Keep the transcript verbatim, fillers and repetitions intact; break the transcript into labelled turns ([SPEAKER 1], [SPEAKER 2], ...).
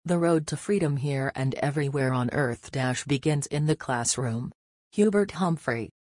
[SPEAKER 1] The road to freedom here and everywhere on Earth begins in the classroom. Hubert Humphrey.